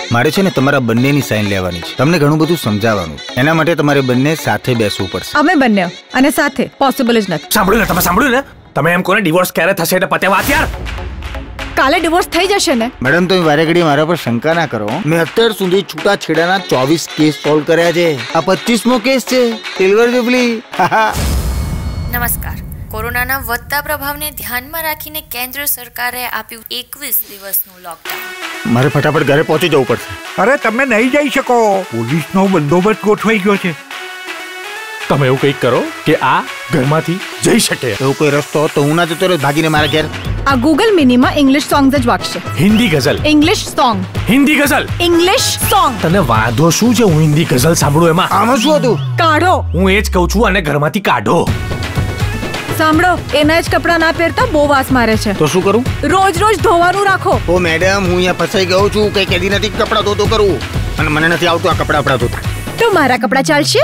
મારે છે ને તમારા બંનેની સાઈન લેવાની છે. તમને ઘણું બધું સમજાવવાનું. એના માટે તમારે બંને સાથે બેસવું પડશે. અમે બંને અને સાથે પોસિબલ જ નથી. સાંભળ્યું ને તમે એમ કોને ડિવોર્સ ક્યારે થશે એટલે પતે વાત યાર. કાલે ડિવોર્સ થઈ જશે ને. મેડમ તમે વારે ઘડી મારા પર શંકા ના કરો. મેં અત્યાર સુધી છૂટા છેડાના 24 કેસ સોલ્વ કર્યા છે. આ 25મો કેસ છે. Silver jubilee. નમસ્કાર. કોરોનાના વધતા પ્રભાવને ધ્યાનમાં રાખીને કેન્દ્ર સરકારે આપ્યું 21 દિવસનું લોકડાઉન. મારે ફટાફટ ઘરે પહોંચી જવું પડશે. અરે તમે નહીં જઈ શકો. પોલીસનો બંદોબસ્ત ગોઠવાઈ ગયો છે. તમે એવું કંઈક કરો કે આ ઘરમાંથી જઈ શકે. એવો કોઈ રસ્તો તો હું ના જતો રહ્યો ભાગીને મારા ઘેર. આ ગૂગલ મિનીમાં ઇંગ્લિશ સોંગ્સ જ વાગશે. હિન્દી ગઝલ. English song. હિન્દી ગઝલ. English song. તને વાંધો શું છે હું હિન્દી ગઝલ સાંભળું એમાં? આમાં શું હતું? કાઢો. હું એ જ કહું છું અને ઘરમાંથી કાઢો. સાંભળો, એના જ કપડાં ના પહેરતા બહુ વાસ મારે છે. તો શું કરું? રોજ રોજ ધોવાનું રાખો. ઓ મેડમ, હું અહીંયા ફસાઈ ગયો છું. કઈ કેદી નથી કપડાં ધોતો કરું અને મને નથી આવતું આ કપડાં ધોતા. તો મારા કપડાં ચાલશે?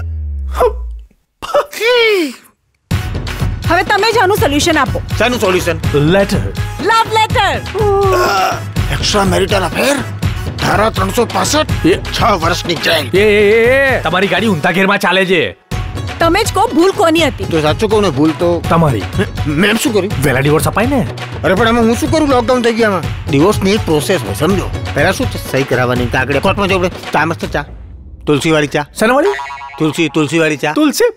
હવે તમે જ આનું સોલ્યુશન આપો. શાનું solution? Letter. Love letter. Extra marital affair. ધારા 365. 6 વર્ષની જેલ. તમારી ગાડી ઊંધા ઘેરમાં ચાલે છે. તમે જ કહો ભૂલ કોની હતી? તો સાચું કહું ને, ભૂલ તો તમારી. મેં શું કર્યું? વહેલા ડિવોર્સ અપાય ને. અરે પણ એમાં હું શું કરું? લોકડાઉન થઈ ગયા. ડિવોર્સની એક પ્રોસેસ હોય, સમજો. પહેલા શું છે? સહી કરાવવાની. કાગળે કોર્ટમાં જવું પડે. ચા મસ્ત ચા. તુલસી વાળી ચા. શેના વાળી? તુલસી વાળી ચા. તુલસી.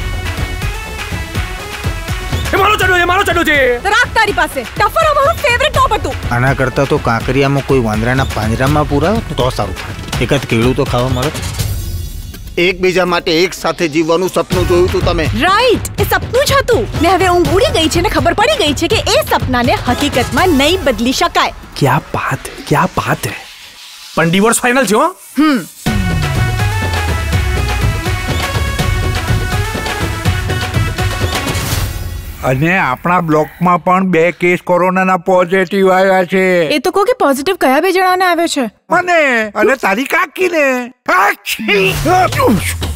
એ મારો ચડ્યો છે. રાખ તારી પાસે. ટફર અમારું ફેવરિટ ટોપ હતું. આના કરતા તો કાંકરિયામાં કોઈ વાંદરાના પાંજરામાં પૂરાવે તો સારું થાય. એકાદ કેળું તો ખાવા મળે. એકબીજા માટે એક સાથે જીવવાનું સપનું જોયું તું તમે. રાઈટ, એ સપનું જ હતું ને હવે ઊંઘ ઉડી ગઈ છે ને ખબર પડી ગઈ છે કે એ સપનાને હકીકતમાં નહીં બદલી શકાય. ક્યા બાત હે. પણ ડિવોર્સ ફાઇનલ છે હો. અને આપણા બ્લોકમાં પણ 2 કેસ કોરોનાના પોઝિટિવ આવ્યા છે. એ તો કહો કે પોઝિટિવ કયા 2 જણાને આવ્યો છે? મને અને તારી કાકીને.